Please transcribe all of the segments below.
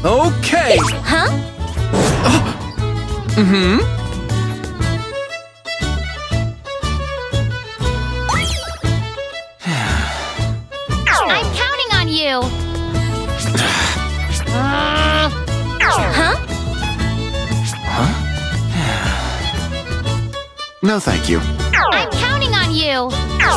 Okay. Huh? Mm-hmm. I'm counting on you. Huh? No, thank you. I'm counting on you.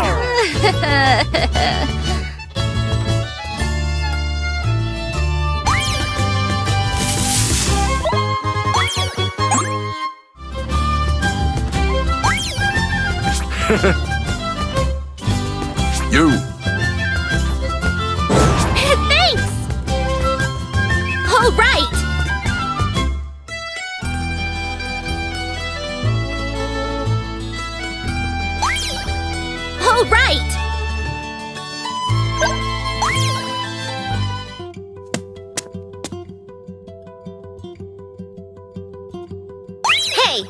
You. Thanks. All right. All right. Hey.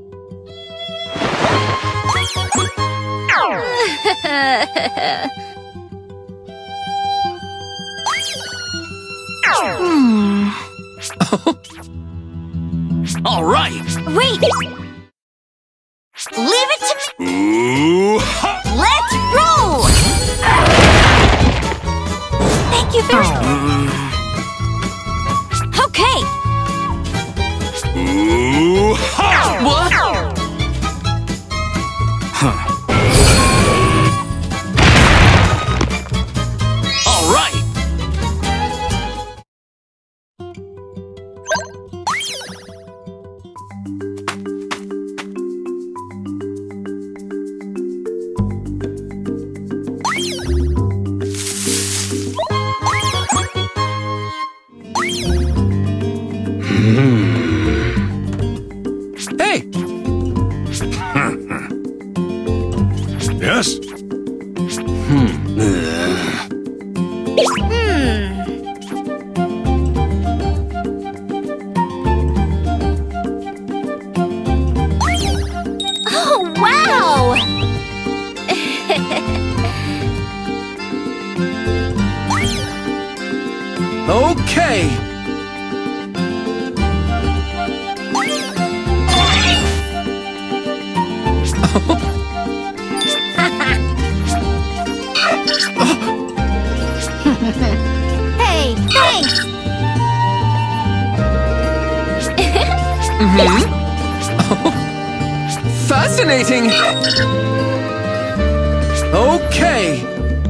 All right. Wait. Leave it to me. Ooh, ha. Let's roll. Thank you very much. Okay. Ooh, ha. What? Huh. All right. Hey! Yes? Oh, wow! Okay. Hey, thanks! Fascinating. Okay.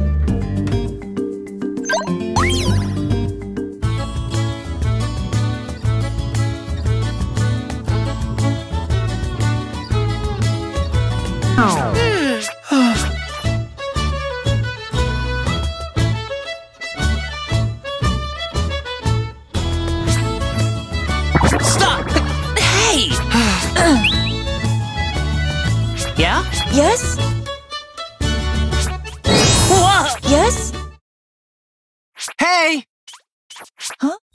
Stop! Hey! Yeah? Yes? Whoa! Yes? Hey! Huh?